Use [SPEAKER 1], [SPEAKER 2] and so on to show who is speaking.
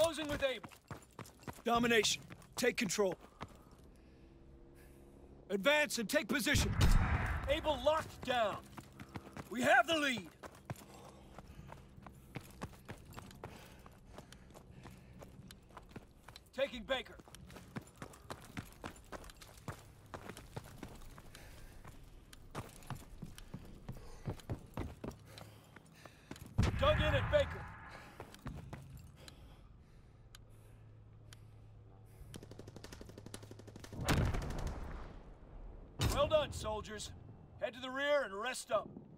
[SPEAKER 1] Closing with Able.
[SPEAKER 2] Domination. Take control. Advance and take position.
[SPEAKER 1] Able locked down. We have the lead. Taking Baker. Dug in at Baker. Well done, soldiers. Head to the rear and rest up.